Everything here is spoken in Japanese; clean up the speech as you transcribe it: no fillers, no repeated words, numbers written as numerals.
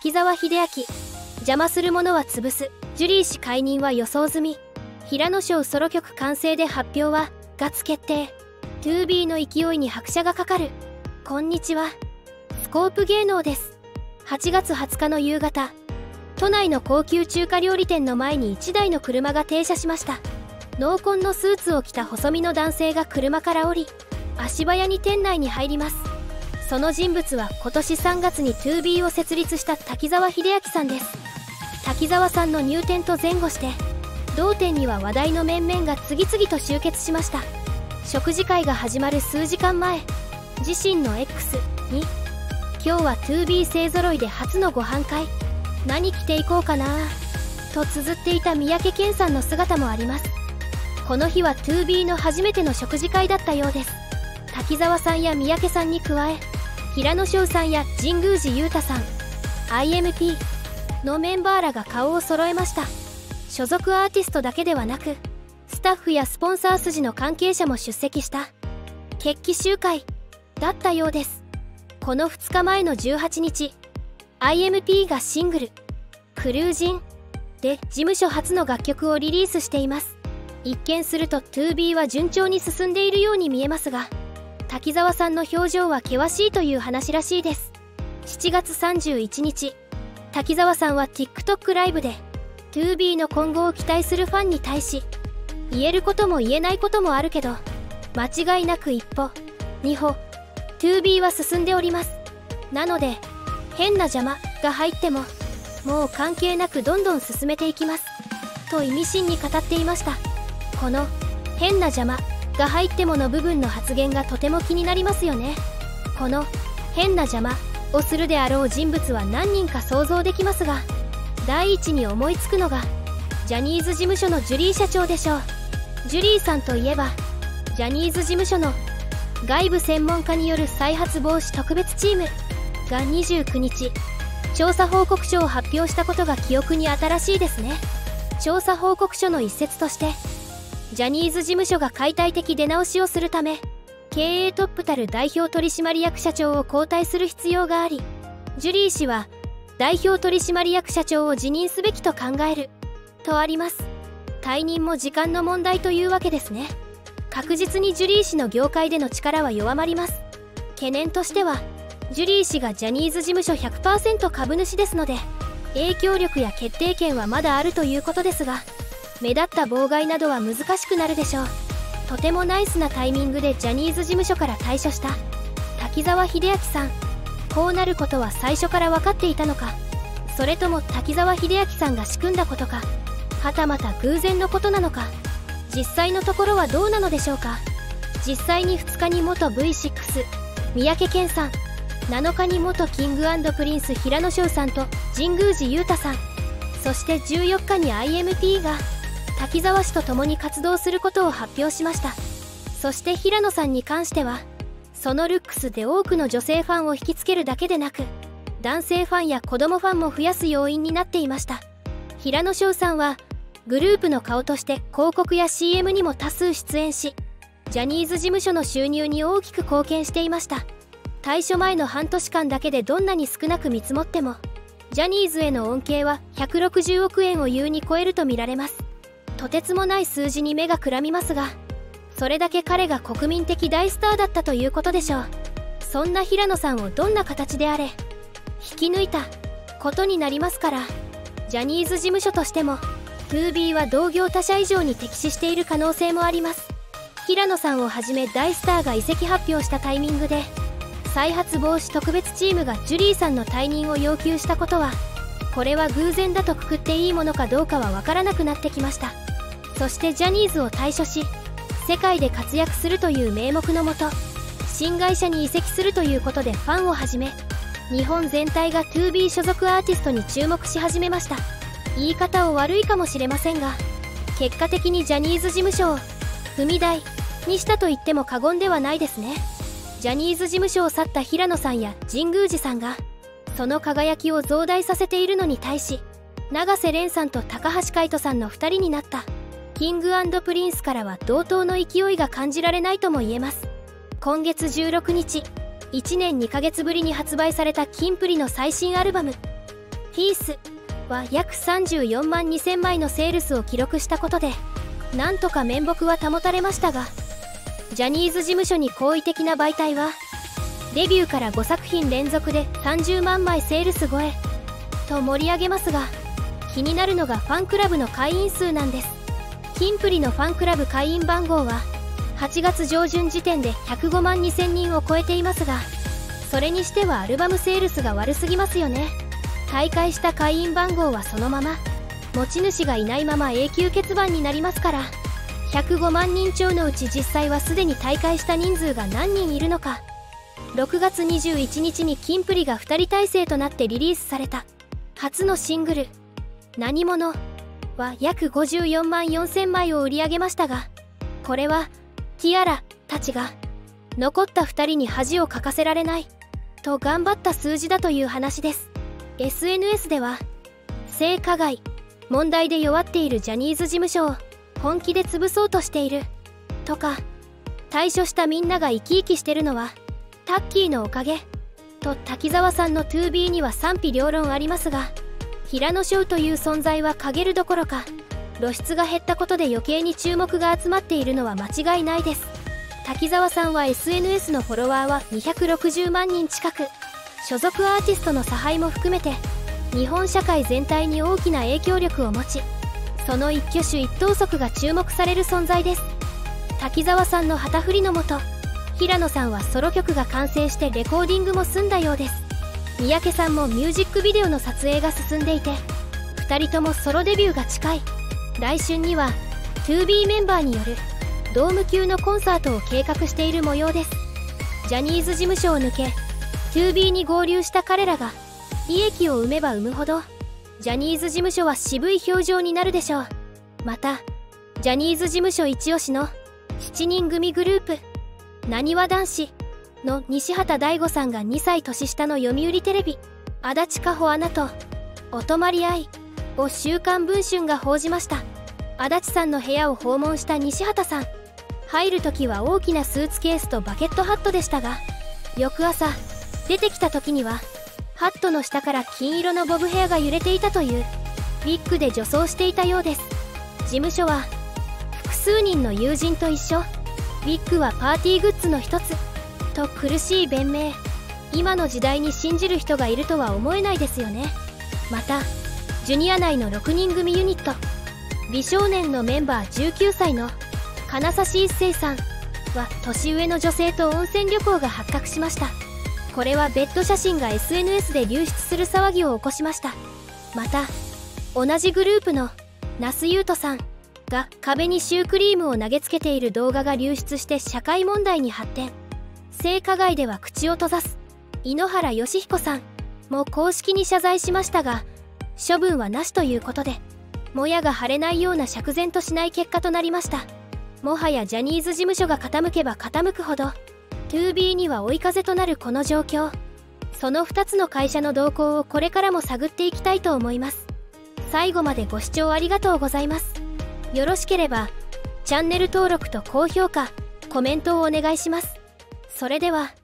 滝沢秀明、邪魔する者は潰す、ジュリー氏解任は予想済み、平野紫耀ソロ曲完成で発表は月決定、2B の勢いに拍車がかかる。こんにちは、スコープ芸能です。8月20日の夕方、都内の高級中華料理店の前に1台の車が停車しました。濃紺のスーツを着た細身の男性が車から降り、足早に店内に入ります。その人物は今年3月に 2B を設立した滝沢秀明さんです。滝沢さんの入店と前後して同店には話題の面々が次々と集結しました。食事会が始まる数時間前、自身の X に今日は 2B 勢ぞろいで初のご飯会、何着ていこうかなと綴っていた三宅健さんの姿もあります。この日は 2B の初めての食事会だったようです。滝沢さんや三宅さんに加え、平野紫耀さんや神宮寺勇太さん、 IMP のメンバーらが顔を揃えました。所属アーティストだけではなく、スタッフやスポンサー筋の関係者も出席した決起集会だったようです。この2日前の18日、 IMP がシングル「クルージン」で事務所初の楽曲をリリースしています。一見すると 2B は順調に進んでいるように見えますが、滝沢さんの表情は険しいという話らしいです。7月31日、滝沢さんは TikTok ライブで 2B の今後を期待するファンに対し、言えることも言えないこともあるけど、間違いなく一歩二歩 2B は進んでおります。なので変な邪魔が入ってももう関係なくどんどん進めていきますと意味深に語っていました。この変な邪魔が入ってもの部分の発言がとても気になりますよね。この変な邪魔をするであろう人物は何人か想像できますが、第一に思いつくのがジャニーズ事務所のジュリー社長でしょう。ジュリーさんといえばジャニーズ事務所の外部専門家による再発防止特別チームが29日調査報告書を発表したことが記憶に新しいですね。調査報告書の一節として、ジャニーズ事務所が解体的出直しをするため、経営トップたる代表取締役社長を交代する必要があり、ジュリー氏は代表取締役社長を辞任すべきと考えるとあります。退任も時間の問題というわけですね。確実にジュリー氏の業界での力は弱まります。懸念としては、ジュリー氏がジャニーズ事務所 100% 株主ですので、影響力や決定権はまだあるということですが、目立った妨害などは難しくなるでしょう。とてもナイスなタイミングでジャニーズ事務所から退所した滝沢秀明さん。こうなることは最初から分かっていたのか、それとも滝沢秀明さんが仕組んだことか、はたまた偶然のことなのか、実際のところはどうなのでしょうか。実際に2日に元 V6 三宅健さん、7日に元 King&Prince 平野紫耀さんと神宮寺勇太さん、そして14日に IMP が滝沢氏と共に活動することを発表しました。そして平野さんに関しては、そのルックスで多くの女性ファンを引きつけるだけでなく、男性ファンや子供ファンも増やす要因になっていました。平野紫耀さんはグループの顔として広告や CM にも多数出演し、ジャニーズ事務所の収入に大きく貢献していました。退所前の半年間だけでどんなに少なく見積もっても、ジャニーズへの恩恵は160億円を優に超えると見られます。とてつもない数字に目がくらみますが、それだけ彼が国民的大スターだったということでしょう。そんな平野さんをどんな形であれ引き抜いたことになりますから、ジャニーズ事務所としても 2B は同業他社以上に敵視している可能性もあります。平野さんをはじめ大スターが移籍発表したタイミングで、再発防止特別チームがジュリーさんの退任を要求したことは、これは偶然だとくくっていいものかどうかは分からなくなってきました。そしてジャニーズを退所し、世界で活躍するという名目のもと、新会社に移籍するということでファンをはじめ、日本全体が 2B 所属アーティストに注目し始めました。言い方を悪いかもしれませんが、結果的にジャニーズ事務所を踏み台にしたと言っても過言ではないですね。ジャニーズ事務所を去った平野さんや神宮寺さんがその輝きを増大させているのに対し、永瀬廉さんと高橋海人さんの2人になったKing&Princeからは同等の勢いが感じられないとも言えます。今月16日、1年2ヶ月ぶりに発売されたキンプリの最新アルバムピースは約34万2000枚のセールスを記録したことでなんとか面目は保たれましたが、ジャニーズ事務所に好意的な媒体はデビューから5作品連続で30万枚セールス超えと盛り上げますが、気になるのがファンクラブの会員数なんです。キンプリのファンクラブ会員番号は8月上旬時点で105万2000人を超えていますが、それにしてはアルバムセールスが悪すぎますよね。退会した会員番号はそのまま、持ち主がいないまま永久欠番になりますから、105万人超のうち実際はすでに退会した人数が何人いるのか。6月21日にキンプリが2人体制となってリリースされた初のシングル「何者」は約54万4000枚を売り上げましたが、これはティアラたちが残った2人に恥をかかせられないと頑張った数字だという話です。 SNS では性加害問題で弱っているジャニーズ事務所を本気で潰そうとしているとか、退所したみんなが生き生きしてるのはタッキーのおかげと滝沢さんの 2B には賛否両論ありますが、平野紫耀という存在は陰るどころか露出が減ったことで余計に注目が集まっているのは間違いないです。滝沢さんは SNS のフォロワーは260万人近く、所属アーティストの差配も含めて日本社会全体に大きな影響力を持ち、その一挙手一投足が注目される存在です。滝沢さんの旗振りのもと、平野さんはソロ曲が完成してレコーディングも済んだようです。三宅さんもミュージックビデオの撮影が進んでいて、2人ともソロデビューが近い。来春には 2B メンバーによるドーム級のコンサートを計画している模様です。ジャニーズ事務所を抜け 2B に合流した彼らが利益を生めば生むほどジャニーズ事務所は渋い表情になるでしょう。またジャニーズ事務所一押しの7人組グループなにわ男子の西畑大吾さんが2歳年下の読売テレビ足立夏穂アナとお泊まり合いを週刊文春が報じました。足立さんの部屋を訪問した西畑さん、入る時は大きなスーツケースとバケットハットでしたが、翌朝出てきた時にはハットの下から金色のボブヘアが揺れていたというウィッグで女装していたようです。事務所は複数人の友人と一緒、ウィッグはパーティーグッズの一つと苦しい弁明。今の時代に信じる人がいるとは思えないですよね。またジュニア内の6人組ユニット美少年のメンバー19歳の金指一世さんは年上の女性と温泉旅行が発覚しました。これはベッド写真が SNS で流出する騒ぎを起こしました。また同じグループの那須雄登さんが壁にシュークリームを投げつけている動画が流出して社会問題に発展。性加害では口を閉ざす井ノ原快彦さんも公式に謝罪しましたが、処分はなしということでもやが晴れないような釈然としない結果となりました。もはやジャニーズ事務所が傾けば傾くほど 2B には追い風となるこの状況、その2つの会社の動向をこれからも探っていきたいと思います。最後までご視聴ありがとうございます。よろしければチャンネル登録と高評価、コメントをお願いします。それでは。